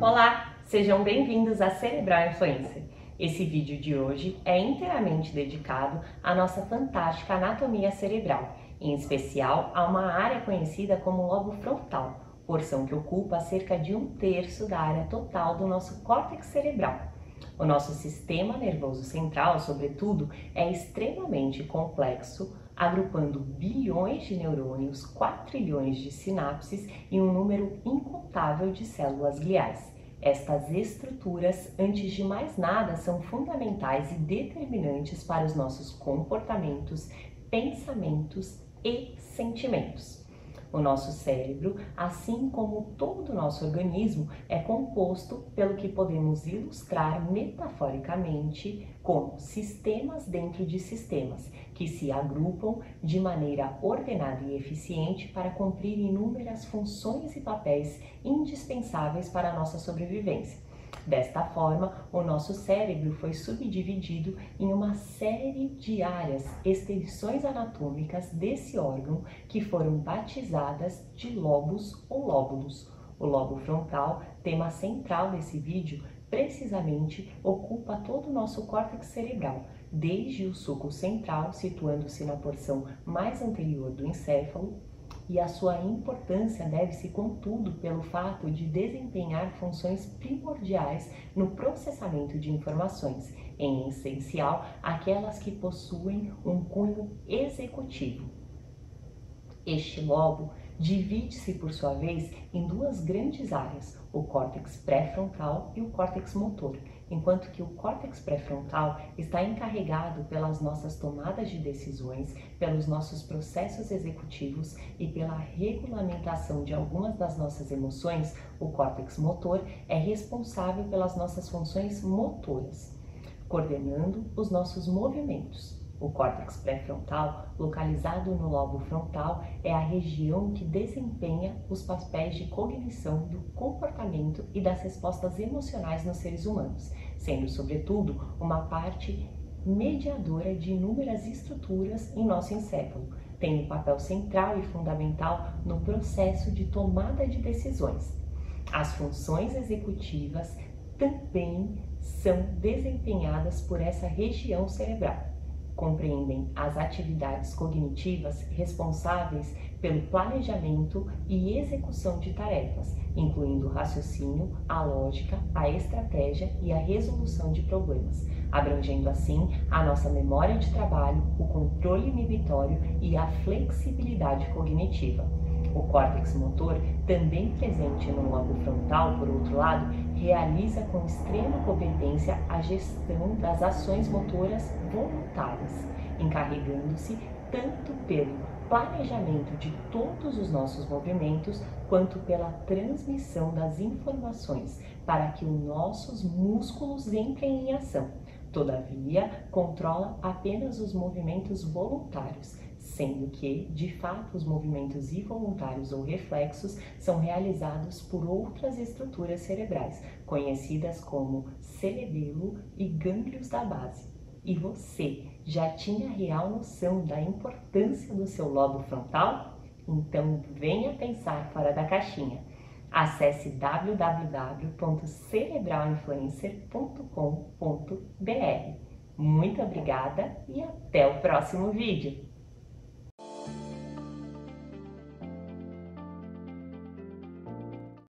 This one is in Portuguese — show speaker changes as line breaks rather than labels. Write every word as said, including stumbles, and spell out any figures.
Olá, sejam bem-vindos a Cerebral Influencer. Esse vídeo de hoje é inteiramente dedicado à nossa fantástica anatomia cerebral, em especial a uma área conhecida como lobo frontal, porção que ocupa cerca de um terço da área total do nosso córtex cerebral. O nosso sistema nervoso central, sobretudo, é extremamente complexo, agrupando bilhões de neurônios, quatrilhões de sinapses e um número incontável de células gliais. Estas estruturas, antes de mais nada, são fundamentais e determinantes para os nossos comportamentos, pensamentos e sentimentos. O nosso cérebro, assim como todo o nosso organismo, é composto pelo que podemos ilustrar metaforicamente como sistemas dentro de sistemas, que se agrupam de maneira ordenada e eficiente para cumprir inúmeras funções e papéis indispensáveis para a nossa sobrevivência. Desta forma, o nosso cérebro foi subdividido em uma série de áreas, extensões anatômicas desse órgão que foram batizadas de lobos ou lóbulos. O lobo frontal, tema central desse vídeo, precisamente ocupa todo o nosso córtex cerebral, desde o sulco central, situando-se na porção mais anterior do encéfalo, e a sua importância deve-se, contudo, pelo fato de desempenhar funções primordiais no processamento de informações, em essencial aquelas que possuem um cunho executivo. Este lobo divide-se, por sua vez, em duas grandes áreas, o córtex pré-frontal e o córtex motor, enquanto que o córtex pré-frontal está encarregado pelas nossas tomadas de decisões, pelos nossos processos executivos e pela regulamentação de algumas das nossas emoções. O córtex motor é responsável pelas nossas funções motoras, coordenando os nossos movimentos. O córtex pré-frontal, localizado no lobo frontal, é a região que desempenha os papéis de cognição do comportamento e das respostas emocionais nos seres humanos, sendo, sobretudo, uma parte mediadora de inúmeras estruturas em nosso encéfalo, tendo papel central e fundamental no processo de tomada de decisões. As funções executivas também são desempenhadas por essa região cerebral. Compreendem as atividades cognitivas responsáveis pelo planejamento e execução de tarefas, incluindo o raciocínio, a lógica, a estratégia e a resolução de problemas, abrangendo assim a nossa memória de trabalho, o controle inibitório e a flexibilidade cognitiva. O córtex motor, também presente no lobo frontal, por outro lado, realiza com extrema competência a gestão das ações motoras voluntárias, encarregando-se tanto pelo planejamento de todos os nossos movimentos, quanto pela transmissão das informações para que os nossos músculos entrem em ação. Todavia, controla apenas os movimentos voluntários, sendo que, de fato, os movimentos involuntários ou reflexos são realizados por outras estruturas cerebrais, conhecidas como cerebelo e gânglios da base. E você já tinha real noção da importância do seu lobo frontal? Então venha pensar fora da caixinha. Acesse w w w ponto cerebral influencer ponto com ponto b r. Muito obrigada e até o próximo vídeo!